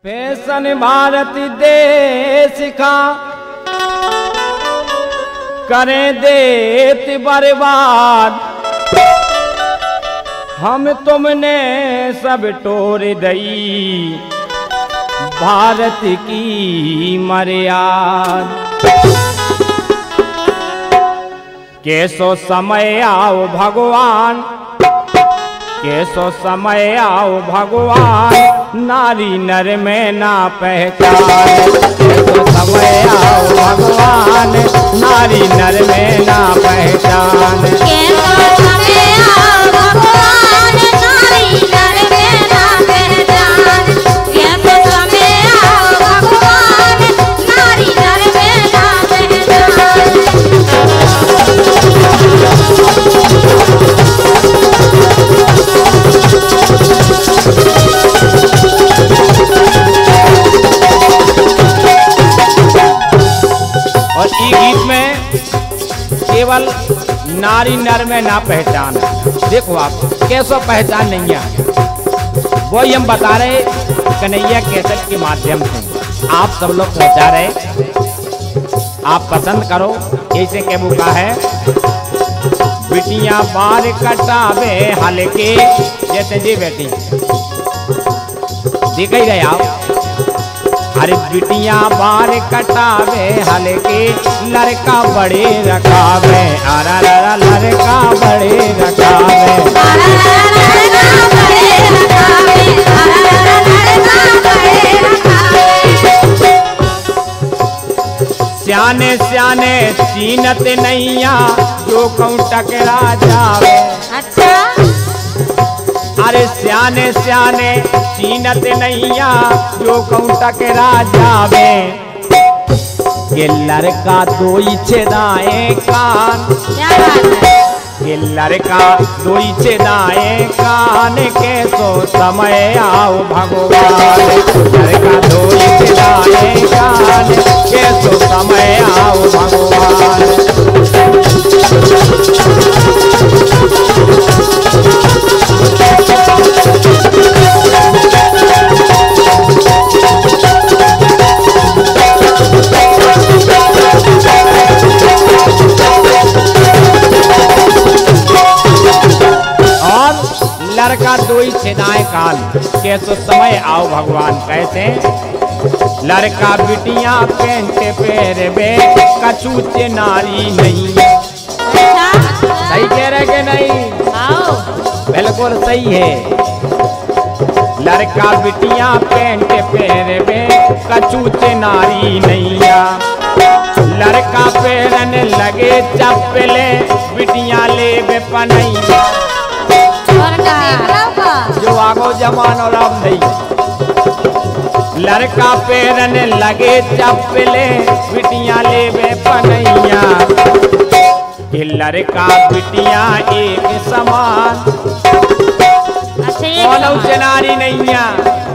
Fashion Bharat देश का करें देत बर्बाद, हम तुमने सब टोर दई भारत की मर्याद। कैसो समय आओ भगवान, कैसो समय आओ भगवान, नारी नर में ना पहचान। कैसो समय आओ भगवान, नारी नर में ना पहचान। कैसो समय आओ भगवान, नारी नर में ना पहचान। कैसो समय आओ भगवान, नारी नर में ना पहचान। और ई गीत में केवल नारी नर में ना पहचान। देखो आप कैसो पहचान नहीं है, वही हम बता रहे कन्हैया कैसेट के माध्यम से आप सब लोग पहुंचा रहे। आप पसंद करो। ऐसे के बुका है बिटियां बार कटावे हल्के, जैसे जी बेटी देख ही रहे आप। अरे बिटियां बार कटावे हल्के, लड़का बड़े रखावे। अरा रा लड़का बड़े रखावे। सियाने सियाने चीनत नैया, जो कहूँ टकरा जावे। अच्छा, अरे सियाने सियाने चीनत नैया, जो कहूँ टकरा जावे। ये लड़का दो ही छेदाए कान, क्या बात है। ये लड़का दो ही छेदाए कान, कैसो समय आओ भगवान। लड़का दो ही छेदाए कान, कैसो समय आओ भगवान। लड़का दो ही छेदाए कान, कैसो समय आओ भगवान। कैसे लड़का बिटियां पेंट पेरबे, कछूचे नारी नहीं। अच्छा, सही कह रहे कि नहीं? आओ, बिल्कुल सही है। लड़का बिटियां पेंट पेरबे, कछूचे नारी नैया। लड़का पेरन लगे चप्पले, बिटियां ले पनैया। जो आगो जमानो राम नहीं। लड़का पेरन लगे चप्पले, बिटियां ले पनैया। कि लड़का बिटियां एक समान, कौन नारी नैया।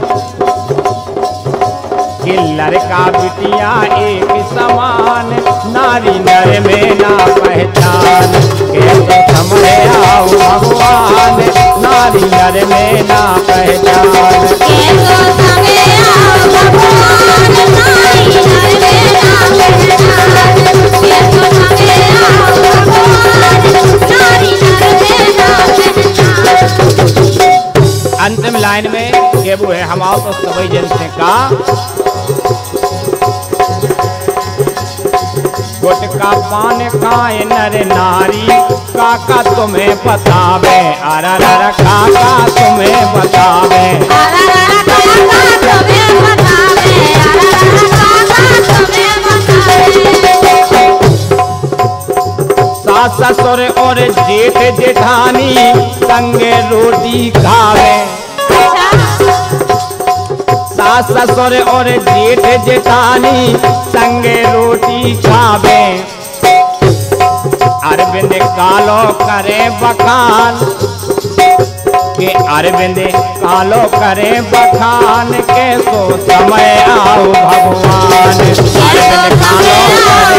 कि लड़का बिटियां एक समान, नारी नर में ना पहचान। कैसो समय आओ भगवान, नारी नर में ना पहचान। कैसो समय आओ भगवान, नारी नर में ना पहचान। कैसो समय आओ भगवान, नारी नर में ना पहचान। अंतिम लाइन में ये वो है, हम आओ तो सभी जन से का गुटका पान खाए नर नारी, काका तुम्हें बतावे। अरा रा काका तुम्हें बतावे। अरा रा काका तुम्हें बतावे। अरा रा काका तुम्हें बतावे। सास ससुर और जेठ जेठानी, संगे रोटी खावे। सास ससुर और जेठ जेठानी, संगे रोटी खावे। अरविंद कालो करे बखान, के अरविंद कालो करे बखान, कैसो समय आओ भगवान। अरविंद कालो